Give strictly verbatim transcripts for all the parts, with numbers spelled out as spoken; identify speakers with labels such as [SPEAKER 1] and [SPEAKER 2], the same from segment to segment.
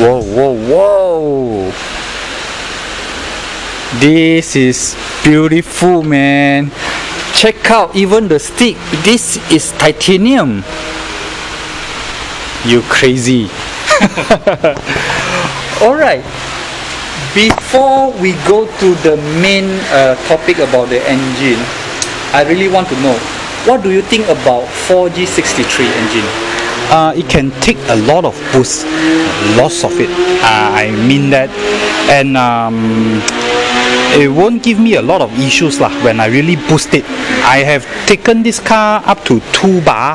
[SPEAKER 1] Whoa, whoa, whoa! This is beautiful, man. Check out even the stick. This is titanium. You crazy. Alright. Before we go to the main uh, topic about the engine, I really want to know, what do you think about four G sixty-three engine? Uh, it can take a lot of boost, lots of it. Uh, I mean that, and um, it won't give me a lot of issues lah when I really boost it. I have taken this car up to two bar.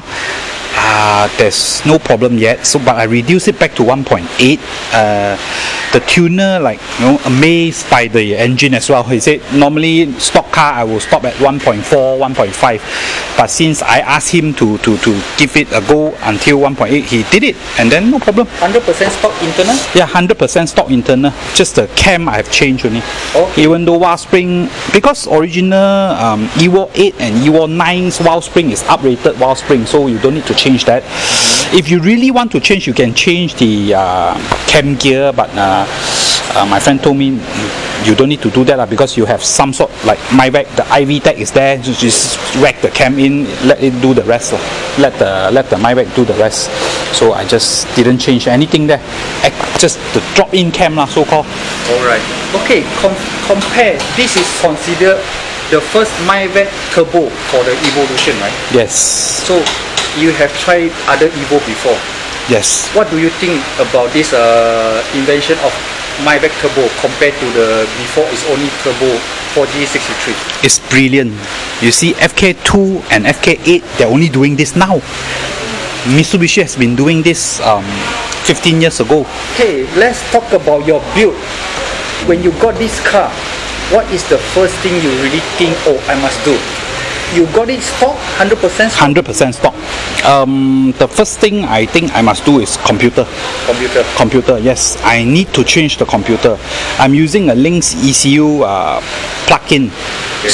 [SPEAKER 1] Uh, there's no problem yet. So, but I reduce it back to one point eight. Uh, the tuner, like, you know, amazed by the engine as well. He said normally stock car I will stop at one point four, one point five, but since I asked him to to to give it a go until one point eight, he did it, and then no problem. one hundred percent stock internal? Yeah, one hundred percent stock internal. Just the cam I have changed only. Okay. Even though valve spring, because original um, Evo eight and Evo nine's valve spring is uprated valve spring, so you don't need to change that. Mm-hmm. If you really want to change, you can change the uh, cam gear, but uh, uh, my friend told me you don't need to do that uh, because you have some sort, like Maybach, the I V tech is there, you just rack the cam in, let it do the rest, uh, let the let the Maybach do the rest. So I just didn't change anything there, just the drop-in cam lah, so called. Alright. Okay, com compare, this is considered the first Maybach turbo for the Evolution, right? Yes. So you have tried other Evo before? Yes. What do you think about this uh, invention of Maybach turbo compared to the before is only turbo four G sixty-three? It's brilliant. You see, F K two and F K eight, they're only doing this now. Mitsubishi has been doing this um, fifteen years ago. Okay, let's talk about your build. When you got this car, what is the first thing you really think, oh, I must do? You got it stock, one hundred percent stock? one hundred percent stock. Um, the first thing I think I must do is computer. Computer? Computer, yes. I need to change the computer. I'm using a Lynx E C U uh, plug-in. Okay.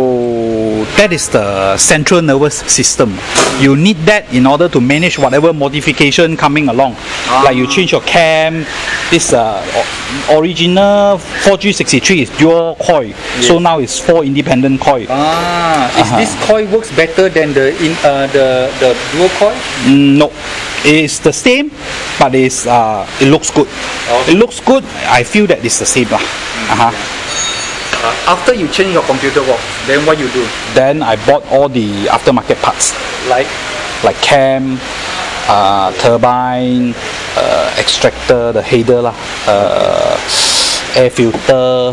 [SPEAKER 1] So that is the central nervous system. You need that in order to manage whatever modification coming along. Ah. Like you change your cam, this uh, original four G sixty-three is dual coil. Yes. So now it's four independent coil. Ah, is uh-huh. This coil works better than the in uh, the the dual coil? Mm, no, it's the same, but it's uh, it looks good. Okay. It looks good. I feel that it's the same lah. Mm, uh-huh. Yeah. Uh, after you change your computer box, then what you do? Then I bought all the aftermarket parts, like like cam, uh, turbine, uh, extractor, the header lah, uh, air filter,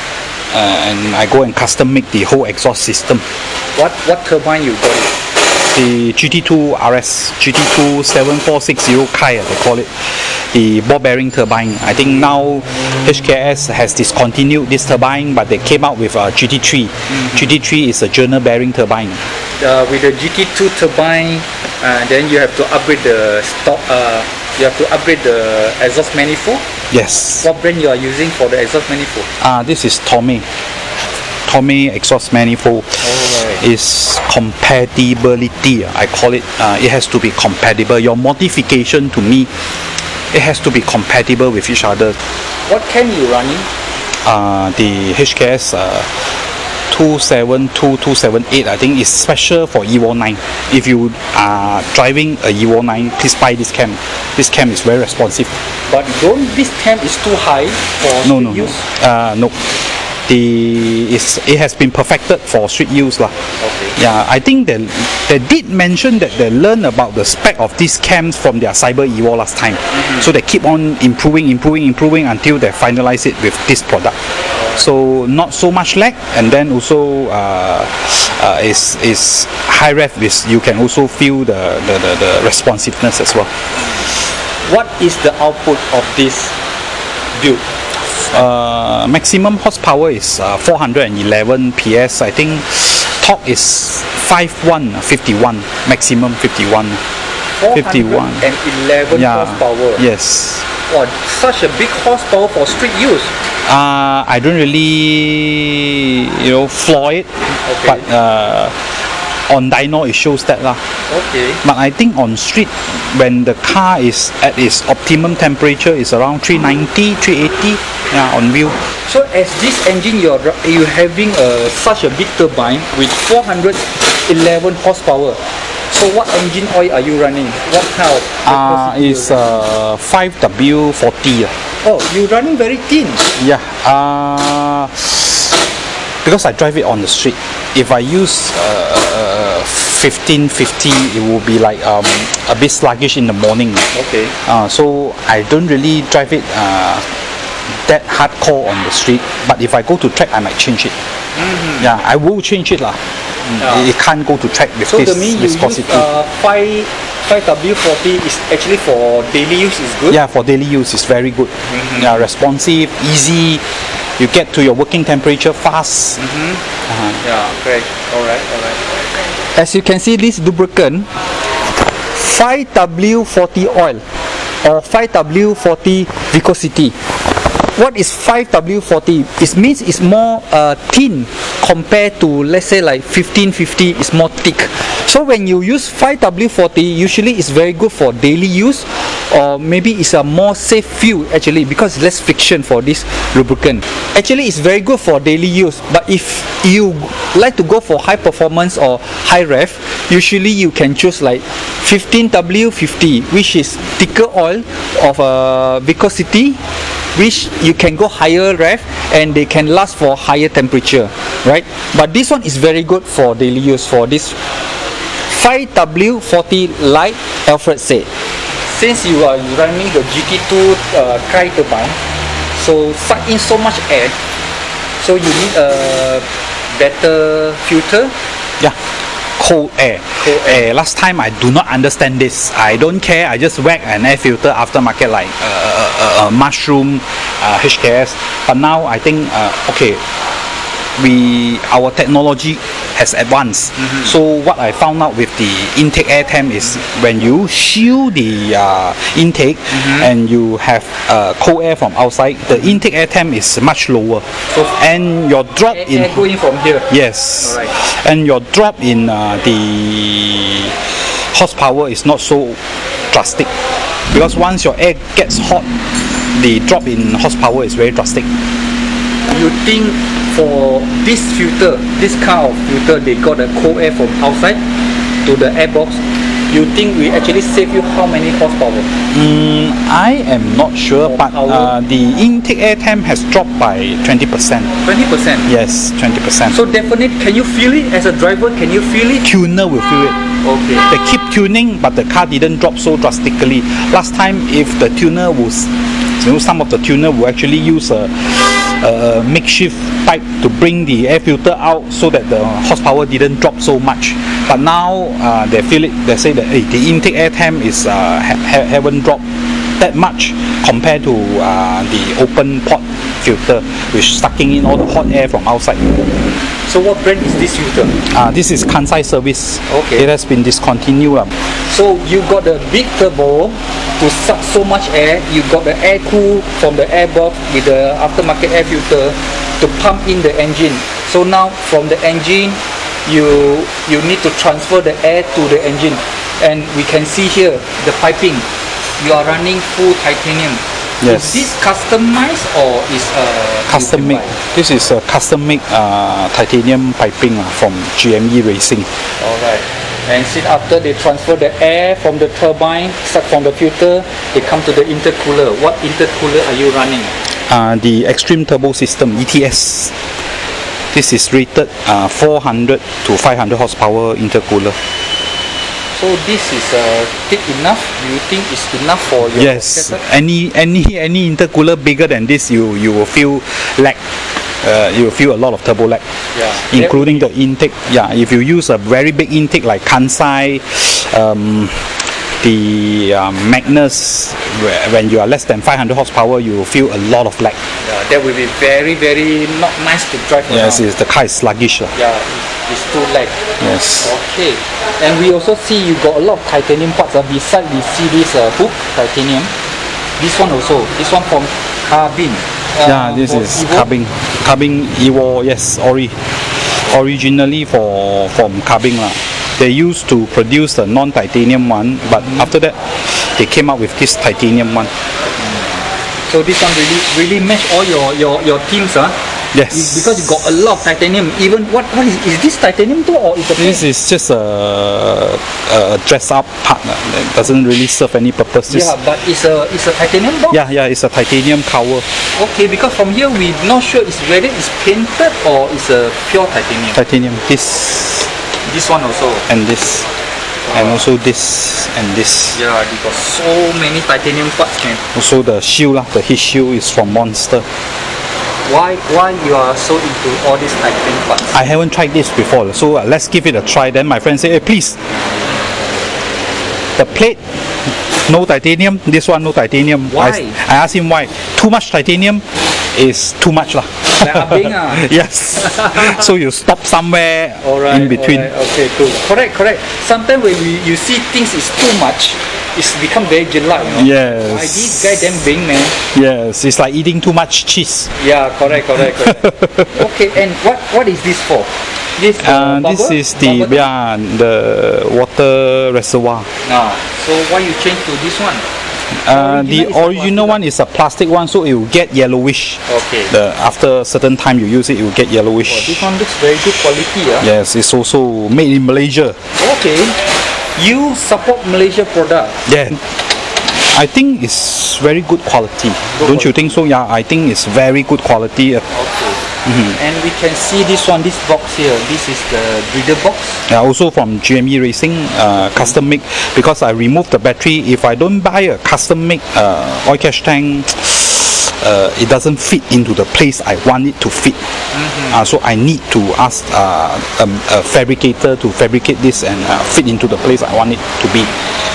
[SPEAKER 1] uh, and I go and custom make the whole exhaust system. What what turbine you got it? The G T two R S, G T two seven four six zero Kai, they call it. The ball bearing turbine. I think now H K S has discontinued this turbine, but they came out with a G T three. Mm-hmm. G T three is a journal bearing turbine. Uh, with the G T two turbine, uh, then you have to upgrade the stock. Uh, you have to upgrade the exhaust manifold. Yes. What brand you are using for the exhaust manifold? Ah, uh, this is Tomei. Tomei exhaust manifold. Right. Is compatibility. I call it. Uh, it has to be compatible. Your modification to me, it has to be compatible with each other. What cam you running? Uh, the H K S uh, two seven two, two seven eight, I think is special for Evo nine. If you are driving a Evo nine, please buy this cam. This cam is very responsive. But don't this cam is too high for no, no, use? No, uh, no. The it's, it has been perfected for street use lah. Okay. Yeah, I think they they did mention that they learned about the spec of these cams from their Cyber Evo last time. Mm-hmm. So they keep on improving, improving, improving until they finalize it with this product. So not so much lag, and then also uh, uh, is is high ref. Is you can also feel the, the, the, the responsiveness as well. What is the output of this build? Uh, maximum horsepower is uh, four hundred eleven P S. I think torque is fifty-one, fifty-one, maximum fifty-one. fifty-one. four hundred eleven yeah. horsepower. Yes. Wow, such a big horsepower for street use. Uh, I don't really, you know, floor it, okay. But uh,
[SPEAKER 2] on dyno it shows that lah.
[SPEAKER 1] Okay.
[SPEAKER 2] But I think on street, when the car is at its optimum temperature, is around three ninety, three eighty. Yeah, on wheel.
[SPEAKER 1] So as this engine, you're you having a such a big turbine with four hundred eleven horsepower. So what engine oil are you running? What kind of?
[SPEAKER 2] Uh, it's uh, five W forty.
[SPEAKER 1] Oh, you're running very thin.
[SPEAKER 2] Yeah. Uh, because I drive it on the street. If I use uh, fifteen fifty, it will be like um, a bit sluggish in the morning.
[SPEAKER 1] Okay.
[SPEAKER 2] Uh, so I don't really drive it uh, that hardcore on the street. But if I go to track, I might change it. Mm-hmm. Yeah, I will change it lah.
[SPEAKER 1] Yeah.
[SPEAKER 2] It can't go to track with
[SPEAKER 1] So
[SPEAKER 2] this
[SPEAKER 1] to me, you use
[SPEAKER 2] viscosity.
[SPEAKER 1] uh, five five W forty is actually for daily use is good.
[SPEAKER 2] Yeah, for daily use it's very good. Mm-hmm. Yeah, responsive, easy. You get to your working temperature fast.
[SPEAKER 1] Mm-hmm.
[SPEAKER 2] Uh-huh.
[SPEAKER 1] Yeah, great. All right, all right. As you can see, this lubricant five W forty oil or five W forty viscosity. What is five W forty? It means it's more uh, thin compared to, let's say, like fifteen fifty is more thick. So when you use five W forty, usually it's very good for daily use, or maybe it's a more safe fuel actually because less friction for this lubricant. Actually, it's very good for daily use. But if you like to go for high performance or high rev, usually you can choose like fifteen W fifty, which is thicker oil of uh, viscosity, which you can go higher rev and they can last for higher temperature, right? But this one is very good for daily use for this five W forty light. Alfred said, since you are running the G T two uh, Cry turbine, so suck in so much air, so you need a better filter.
[SPEAKER 2] Yeah, cold air.
[SPEAKER 1] Cold air.
[SPEAKER 2] Uh, last time I do not understand this. I don't care. I just whack an air filter aftermarket like uh, uh, uh, mushroom, uh, H K S. But now I think uh, okay, we our technology has advanced. Mm-hmm. So what I found out with the intake air temp is when you shield the uh, intake mm-hmm. and you have uh, cold air from outside, the intake air temp is much lower. So and your drop
[SPEAKER 1] air,
[SPEAKER 2] in
[SPEAKER 1] air going from here.
[SPEAKER 2] Yes.
[SPEAKER 1] All right.
[SPEAKER 2] And your drop in uh, the horsepower is not so drastic because once your air gets hot, the drop in horsepower is very drastic.
[SPEAKER 1] You think for this filter, this kind of filter, they got a cold air from outside to the air box, you think we actually save you how many horsepower?
[SPEAKER 2] Mm, I am not sure,
[SPEAKER 1] Or
[SPEAKER 2] but uh, the intake air temp has dropped by twenty percent.
[SPEAKER 1] twenty percent?
[SPEAKER 2] Yes, twenty percent.
[SPEAKER 1] So definitely, can you feel it as a driver? Can you feel it?
[SPEAKER 2] Tuner will feel it.
[SPEAKER 1] Okay.
[SPEAKER 2] They keep tuning, but the car didn't drop so drastically. Last time, if the tuner was, you know, some of the tuner will actually use a, a makeshift pipe to bring the air filter out so that the horsepower didn't drop so much. But now uh, they feel it. They say that hey, the intake air temp is uh, ha ha haven't dropped that much compared to uh, the open pot filter, which sucking in all the hot air from outside.
[SPEAKER 1] So what brand is this filter?
[SPEAKER 2] Uh, this is Kansai Service.
[SPEAKER 1] Okay.
[SPEAKER 2] It has been discontinued. Um.
[SPEAKER 1] So you got the big turbo to suck so much air. You got the air cool from the air box with the aftermarket air filter to pump in the engine. So now from the engine, you you need to transfer the air to the engine, and we can see here the piping. You are running full titanium.
[SPEAKER 2] Yes.
[SPEAKER 1] Is this customized or is a uh,
[SPEAKER 2] Custom made. This is a custom made uh, titanium piping uh, from G M E Racing.
[SPEAKER 1] Alright. And see, after they transfer the air from the turbine, suck from the filter, they come to the intercooler. What intercooler are you running?
[SPEAKER 2] Uh, the Extreme Turbo System, E T S. This is rated uh, four hundred to five hundred horsepower intercooler.
[SPEAKER 1] So this is uh, thick enough? Do you think it's enough for your
[SPEAKER 2] Yes.
[SPEAKER 1] setup?
[SPEAKER 2] Any any any intercooler bigger than this, you you will feel lag. Uh, you will feel a lot of turbo lag.
[SPEAKER 1] Yeah.
[SPEAKER 2] Including the intake. Yeah. If you use a very big intake like Kansai, um, the uh, Magnus, when you are less than five hundred horsepower, you will feel a lot of lag.
[SPEAKER 1] Yeah, that will be very very not nice to drive around.
[SPEAKER 2] Yes, it's, the car is sluggish. Uh.
[SPEAKER 1] Yeah, it's too lag.
[SPEAKER 2] Yes.
[SPEAKER 1] Okay. And we also see you got a lot of titanium parts. Uh, beside we see this uh, hook, titanium. This one also. This one from Carbine. Uh,
[SPEAKER 2] Yeah, this
[SPEAKER 1] for
[SPEAKER 2] is
[SPEAKER 1] Evo.
[SPEAKER 2] Carbine. Carbine Evo, yes, ori originally for from Carbine lah. They used to produce the non-titanium one, but mm-hmm. after that, they came up with this titanium one.
[SPEAKER 1] So this one really really match all your your your teams, huh?
[SPEAKER 2] Yes.
[SPEAKER 1] You, because you got a lot of titanium. Even what what is is this titanium too, or is it?
[SPEAKER 2] This is just a, a dress up part. It doesn't really serve any purpose.
[SPEAKER 1] Yeah, but it's a it's a titanium box.
[SPEAKER 2] Yeah, yeah, it's a titanium cover.
[SPEAKER 1] Okay, because from here we're not sure it's whether it's painted or it's a pure titanium.
[SPEAKER 2] Titanium. This.
[SPEAKER 1] This one also.
[SPEAKER 2] And this. And also this and this.
[SPEAKER 1] Yeah, they got so many titanium parts, man.
[SPEAKER 2] Also the shield, lah, the heat shield is from Monster.
[SPEAKER 1] Why why you are so into all these titanium parts?
[SPEAKER 2] I haven't tried this before, so uh, let's give it a try. Then my friend said, hey, please. The plate, no titanium. This one, no titanium.
[SPEAKER 1] Why?
[SPEAKER 2] I, I asked him why. Too much titanium is too much, lah.
[SPEAKER 1] Like abing, ah.
[SPEAKER 2] Yes. So you stop somewhere
[SPEAKER 1] alright,
[SPEAKER 2] in between.
[SPEAKER 1] Alright. Okay, cool. Correct, correct. Sometimes when we, you see things is too much, it's become very jelak, you know.
[SPEAKER 2] Yes.
[SPEAKER 1] Why this guy damn big, man.
[SPEAKER 2] Yes, it's like eating too much cheese.
[SPEAKER 1] Yeah, correct, correct, correct. Okay, and what what is this for? This uh,
[SPEAKER 2] uh, this is the
[SPEAKER 1] bubble?
[SPEAKER 2] yeah the water reservoir.
[SPEAKER 1] Ah, so why you change to this one?
[SPEAKER 2] Uh, the
[SPEAKER 1] original
[SPEAKER 2] original one is a plastic one, so it will get yellowish.
[SPEAKER 1] Okay.
[SPEAKER 2] The, after a certain time you use it, it will get yellowish.
[SPEAKER 1] Oh, this one looks very good quality, ah.
[SPEAKER 2] Yes, it's also made in Malaysia.
[SPEAKER 1] Okay. You support Malaysia product.
[SPEAKER 2] Yeah. I think it's very good quality.
[SPEAKER 1] Good
[SPEAKER 2] Don't
[SPEAKER 1] quality.
[SPEAKER 2] you think so? Yeah, I think it's very good quality.
[SPEAKER 1] Okay. Mm-hmm. And we can see this one, this box here. This is the breeder box.
[SPEAKER 2] Yeah, also from G M E Racing, uh, custom make. Because I removed the battery. If I don't buy a custom make uh, oil catch tank, uh, it doesn't fit into the place I want it to fit. Mm-hmm. uh, so I need to ask uh, a, a fabricator to fabricate this and uh, fit into the place I want it to be.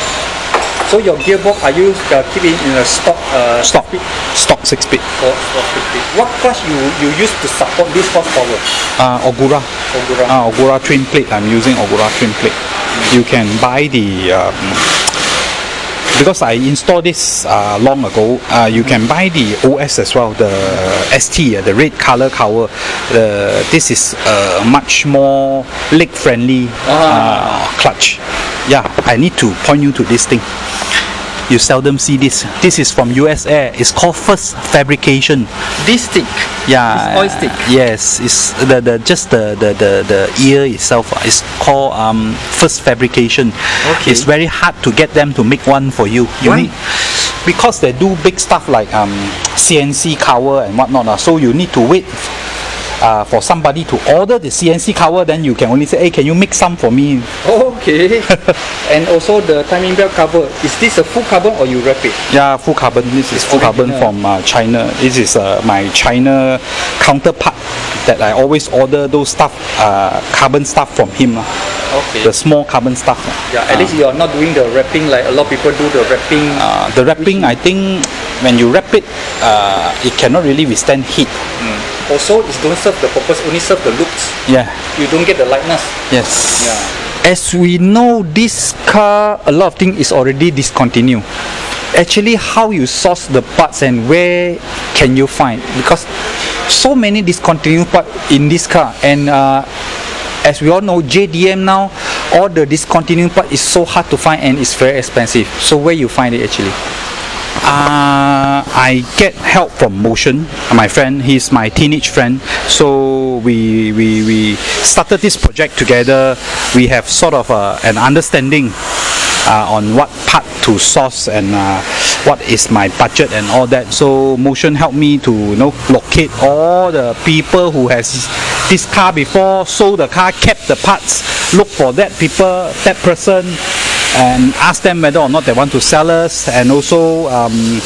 [SPEAKER 1] So your gearbox, are you uh, keep it in a stock? Uh,
[SPEAKER 2] Stock,
[SPEAKER 1] speed?
[SPEAKER 2] stock six speed.
[SPEAKER 1] Or stock speed. What clutch you you use to support this horsepower?
[SPEAKER 2] Uh, Ogura.
[SPEAKER 1] Ogura.
[SPEAKER 2] Uh, Ogura trim plate. I'm using Ogura trim plate. You can buy the um, because I installed this uh, long ago. Uh, you can buy the O S as well, the S T, uh, the red color cover. Uh, this is uh, much more leg friendly uh, clutch. Yeah, I need to point you to this thing. You seldom see this. This is from U S Air. It's called First Fabrication.
[SPEAKER 1] This stick.
[SPEAKER 2] Yeah.
[SPEAKER 1] It's oil stick.
[SPEAKER 2] Yes. It's the, the just the, the, the, the ear itself is called um, First Fabrication.
[SPEAKER 1] Okay.
[SPEAKER 2] It's very hard to get them to make one for you. You
[SPEAKER 1] Why?
[SPEAKER 2] need because they do big stuff like um, C N C cover and whatnot. Uh, so you need to wait Uh, for somebody to order the C N C cover, then you can only say, hey, can you make some for me?
[SPEAKER 1] Okay. And also the timing belt cover. Is this a full carbon or you wrap it?
[SPEAKER 2] Yeah, full carbon. This is
[SPEAKER 1] It's
[SPEAKER 2] full carbon
[SPEAKER 1] original.
[SPEAKER 2] from uh, China. This is uh, my China counterpart that I always order those stuff, uh, carbon stuff from him. Uh,
[SPEAKER 1] Okay.
[SPEAKER 2] the small carbon stuff. Uh.
[SPEAKER 1] Yeah, at least you are not doing the wrapping like a lot of people do the wrapping.
[SPEAKER 2] Uh, the wrapping, I think, when you wrap it, uh, it cannot really withstand heat.
[SPEAKER 1] Mm. Also, it don't serve the purpose, only serve the looks.
[SPEAKER 2] Yeah.
[SPEAKER 1] You don't get the lightness.
[SPEAKER 2] Yes.
[SPEAKER 1] Yeah. As we know, this car, a lot of things is already discontinued. Actually, how you source the parts and where can you find? Because so many discontinued parts in this car, and uh, as we all know, J D M now, all the discontinued part is so hard to find and it's very expensive. So where you find it actually?
[SPEAKER 2] Uh, I get help from Motion, my friend. He's my teenage friend. So we we, we started this project together. We have sort of uh, an understanding uh, on what part to source and uh, what is my budget and all that. So Motion helped me to you know locate all the people who has this car before, sold the car, kept the parts, look for that people, that person, and ask them whether or not they want to sell us, and also um,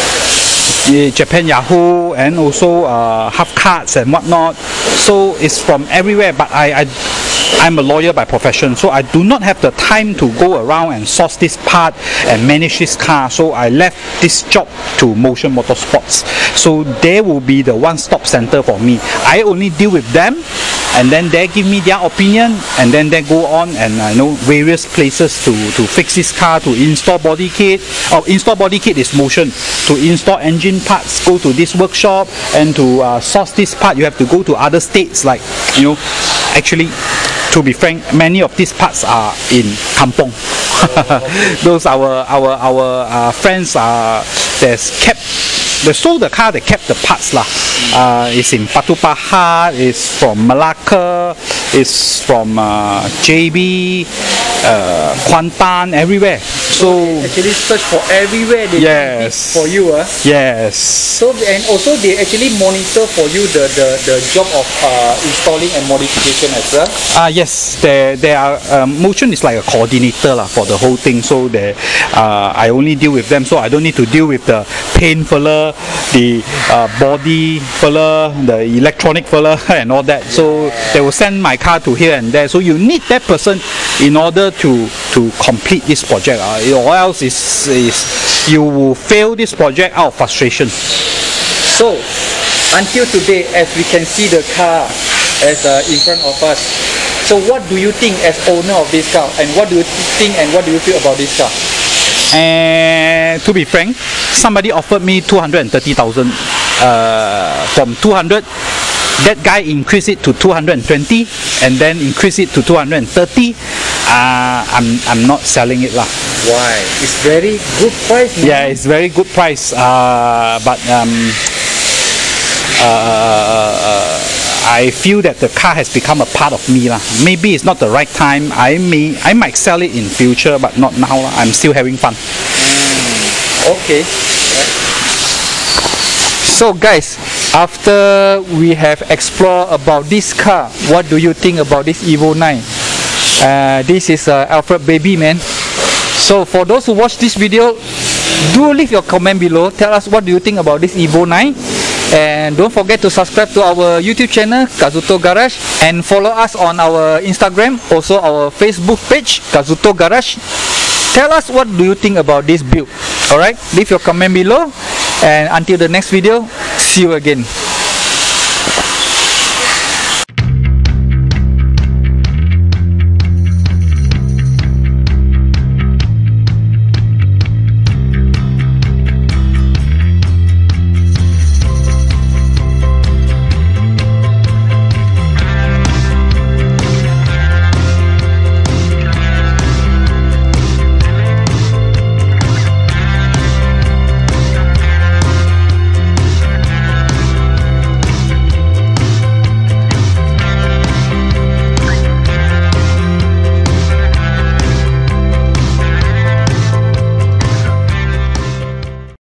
[SPEAKER 2] Japan Yahoo, and also uh, half cards and whatnot. So it's from everywhere, but I, I I'm a lawyer by profession, so I do not have the time to go around and source this part and manage this car. So I left this job to Motion Motorsports. So they will be the one-stop center for me. I only deal with them, and then they give me their opinion, and then they go on and I uh, know various places to to fix this car, to install body kit. Or oh, install body kit is Motion. To install engine parts, go to this workshop, and to uh, source this part, you have to go to other states, like you know, actually. to be frank, many of these parts are in Kampong. Those our our our uh, friends are that's kept. They sold the car. They kept the parts lah. Uh, it's in Batu Pahat. It's from Malacca. It's from uh, J B, uh, Kuantan, everywhere. So
[SPEAKER 1] actually search for everywhere they
[SPEAKER 2] yes,
[SPEAKER 1] for you, ah. Uh.
[SPEAKER 2] Yes.
[SPEAKER 1] So and also they actually monitor for you the the, the job of uh, installing and modification as well.
[SPEAKER 2] Ah uh, yes, there there are um, Motion is like a coordinator lah for the whole thing. So they, uh, I only deal with them. So I don't need to deal with the paint fella, the uh, body fella, the electronic fella, and all that. So they will send my car to here and there. So you need that person in order to to complete this project. Uh, or else is is you will fail this project out of frustration.
[SPEAKER 1] So until today, as we can see the car as uh, in front of us, so what do you think as owner of this car, and what do you think and what do you feel about this car?
[SPEAKER 2] And to be frank, somebody offered me two hundred thirty thousand uh, from two hundred. That guy increased it to two hundred twenty and then increased it to two hundred thirty. Uh, I'm I'm not selling it lah.
[SPEAKER 1] Why? It's very good price. Man.
[SPEAKER 2] Yeah, it's very good price. Uh, but um, uh, I feel that the car has become a part of me lah. Maybe it's not the right time. I may I might sell it in future, but not now lah. I'm still having fun.
[SPEAKER 1] Mm, okay. So guys, after we have explored about this car, what do you think about this Evo nine? Uh, this is uh, Alfred baby, man. So for those who watch this video, do leave your comment below. Tell us what do you think about this Evo nine. And don't forget to subscribe to our YouTube channel, Kazuto Garage, and follow us on our Instagram, also our Facebook page, Kazuto Garage. Tell us what do you think about this build. Alright, leave your comment below. And until the next video, see you again.